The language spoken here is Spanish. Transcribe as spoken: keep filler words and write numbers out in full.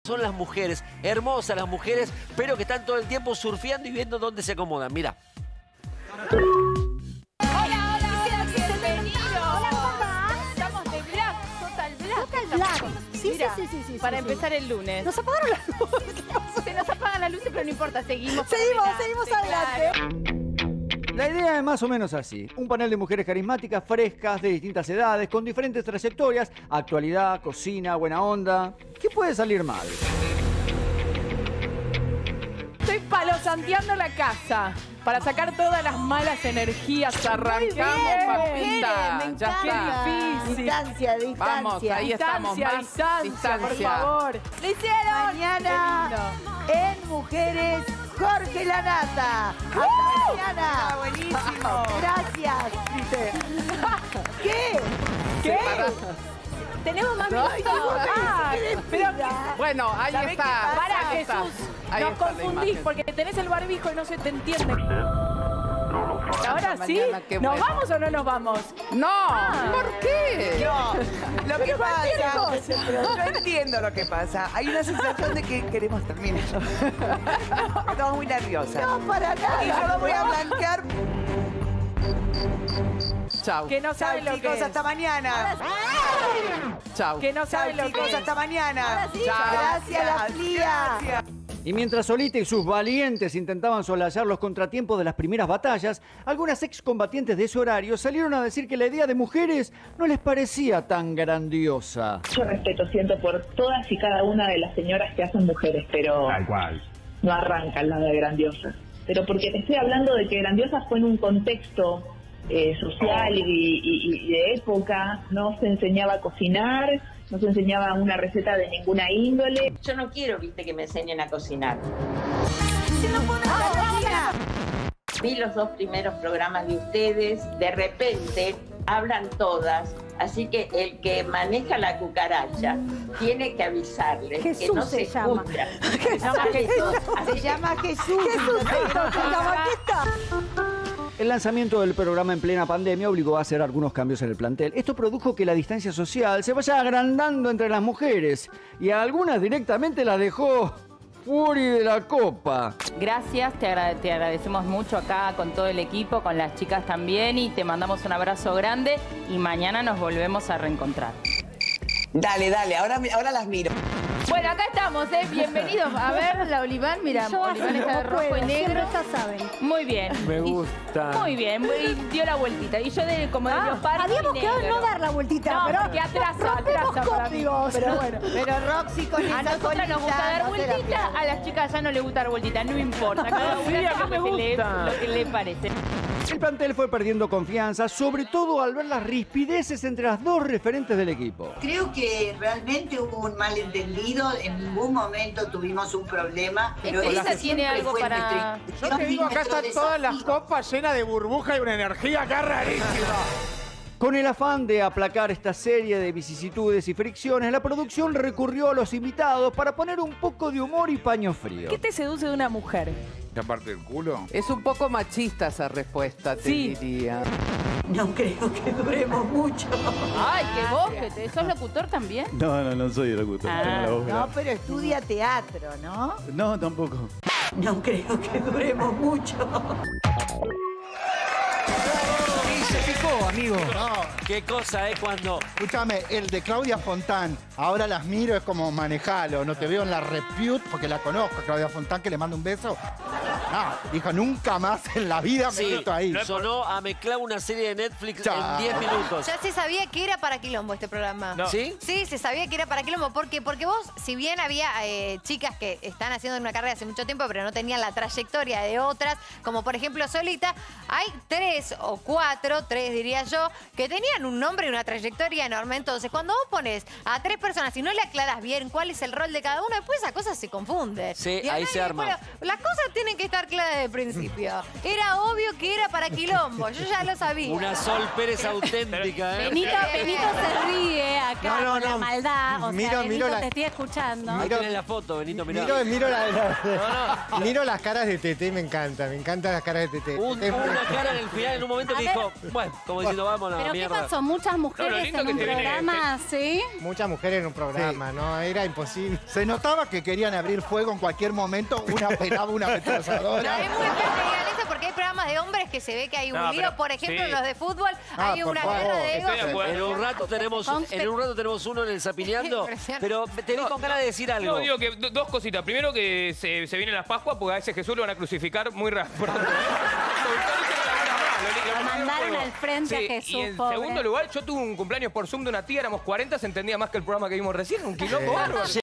son las mujeres, hermosas las mujeres, pero que están todo el tiempo surfeando y viendo dónde se acomodan. Mira. Hola, hola, bienvenidos. Hola, papá. Estamos de Black, Total Black. Total Black. Sí, Mira, sí, sí, sí, sí. para sí, empezar sí. el lunes. Nos apagaron las luces. Se nos apagan las luces, pero no importa, seguimos. Seguimos, adelante, seguimos adelante. La idea es más o menos así. Un panel de mujeres carismáticas, frescas, de distintas edades, con diferentes trayectorias, actualidad, cocina, buena onda. ¿Qué puede salir mal? Estoy palosanteando la casa para sacar todas las malas energías. Arrancamos, papita. Me Ya encanta. está. Difícil. Distancia, distancia. Vamos, ahí estamos, Distancia, más distancia, por distancia. favor. ¡Le hicieron! Mañana en Mujeres, Jorge Lanata. Hasta mañana. buenísimo. Gracias. ¿Qué? ¿Qué? ¿Tenemos más minutos? Ah, pero Bueno, ahí ¿sabés está. qué pasa? Para, ahí está. Jesús, Ahí nos está la confundís imagen. porque tenés el barbijo y no se te entiende. Ahora sí, Mañana, qué ¿nos bueno. vamos o no nos vamos? No, ¿por qué? No, lo que cualquier pasa, cosa. yo entiendo lo que pasa. Hay una sensación de que queremos terminar. Estamos muy nerviosas. No, para nada. Y yo lo voy a blanquear. Chau. Que no Chao, saben lo chicos, que es. hasta mañana. Chau. Que no Chao, saben lo que chicos, es. hasta mañana. Ahora sí. Chao. Gracias, la Flia. Gracias. Y mientras Solita y sus valientes intentaban soslayar los contratiempos de las primeras batallas, algunas excombatientes de ese horario salieron a decir que la idea de mujeres no les parecía tan grandiosa. Yo respeto, siento por todas y cada una de las señoras que hacen mujeres, pero Tal cual. no arrancan la de grandiosas. Pero porque te estoy hablando de que grandiosas fue en un contexto eh, social y, y- y de época, no se enseñaba a cocinar, no se enseñaba una receta de ninguna índole. Yo no quiero, viste, que me enseñen a cocinar. Vi los dos primeros programas de ustedes, de repente hablan todas, así que el que maneja la cucaracha tiene que avisarles que Jesús no se se, llama. escucha. Se llama Jesús. Así Se que- llama Jesús. Jesús, aquí está. El lanzamiento del programa en plena pandemia obligó a hacer algunos cambios en el plantel. Esto produjo que la distancia social se vaya agrandando entre las mujeres y a algunas directamente las dejó fuori de la copa. Gracias, te, agra- te agradecemos mucho acá con todo el equipo, con las chicas también y te mandamos un abrazo grande y mañana nos volvemos a reencontrar. Dale, dale, ahora, me- ahora las miro. Bueno, acá estamos, ¿eh? Bienvenidos. A ver, la Oliván, mira, Yo Oliván así está de como rojo puedo, y negro. siempre ya saben. Muy bien. Me Y- gusta. Muy bien, y dio la vueltita. Y yo de como de Ah, leopardo habíamos y quedado en negro. no dar la vueltita, No, pero porque atrasa, rompemos atrasa para mí. códigos. Pero bueno. Pero Roxy con A esa nosotras nos gusta colita, dar no se la vueltita, pierdan. a las chicas ya no les gusta dar vueltita, no importa. Cada Sí, una a mí hace me lo que le- gusta. lo que le parece. El plantel fue perdiendo confianza, sobre todo al ver las rispideces entre las dos referentes del equipo. Creo que realmente hubo un malentendido, en ningún momento tuvimos un problema. Pero Elisa ese tiene siempre algo fue para- nuestro- Yo te digo, acá nuestro están todas las desafío. copas llenas de burbuja y una energía acá rarísima. Con el afán de aplacar esta serie de vicisitudes y fricciones, la producción recurrió a los invitados para poner un poco de humor y paño frío. ¿Qué te seduce de una mujer? ¿Esta parte del culo? Es un poco machista esa respuesta, te Sí. diría. No creo que duremos mucho. Ay, que vos, que te, sos locutor también. No, no, no soy locutor. Ah, tengo la voz No, grave. pero estudia teatro, ¿no? No, tampoco. No creo que duremos mucho. Sí, se picó, amigo. No, Qué cosa, ¿eh? Cuando... escúchame, el de Claudia Fontán, ahora las miro, es como manejalo, no te veo en la repute, porque la conozco, a Claudia Fontán, que le mando un beso. No, dijo, nunca más en la vida me Sí, meto ahí. sonó a mezclar una serie de Netflix Chao. en diez minutos. Ya se sabía que era para Quilombo este programa. No. ¿Sí? Sí, se sabía que era para Quilombo. ¿Por qué? Porque vos, si bien había eh, chicas que están haciendo una carrera hace mucho tiempo, pero no tenían la trayectoria de otras, como por ejemplo Solita, hay tres o cuatro, tres diría yo, que tenían un nombre y una trayectoria enorme. Entonces, cuando vos pones a tres personas y no le aclaras bien cuál es el rol de cada uno, después esa cosa se confunde. Sí, Y a ahí nadie- se arma. bueno, las cosas tienen que estar estar clara desde el principio. Era obvio que era para quilombo, yo ya lo sabía. Una Sol Pérez auténtica, ¿eh? Benito, Benito se ríe acá No, no, con la no. maldad. O Miro- sea, Benito, miro la- te estoy escuchando. Ahí tenés la foto, Benito, mirá. Miro, miro, la- la- miro las caras de Tete y me encanta. Me encantan las caras de Tete. Un- Es- una cara en el final, en un momento A que ver. dijo, bueno, como diciendo, vamos a la ¿Pero qué mierda. pasó? ¿Muchas No, lo mujeres lindo en que un se viene- programa? ¿Sí? Muchas mujeres en un programa, ¿no? Era imposible. Se notaba que querían abrir fuego en cualquier momento. Una pelaba, una No, ametralladora. es muy feo que digan eso porque hay programas de hombres que se ve que hay un No, lío. pero- Por ejemplo, sí. los de fútbol, Ah, hay por una favor. guerra de Estoy de egos. acuerdo. En un rato tenemos, en un rato tenemos uno en el Zapineando, Impresionante. pero te vi con ganas de decir algo. No, digo que do- dos cositas. Primero que se, se vienen las Pascuas porque a ese Jesús lo van a crucificar muy rápido. Pronto, ¿eh? Lo mandaron al frente a Sí, Jesús, y en pobre. segundo lugar, yo tuve un cumpleaños por Zoom de una tía, éramos cuarenta, se entendía más que el programa que vimos recién, un quilombo bárbaro.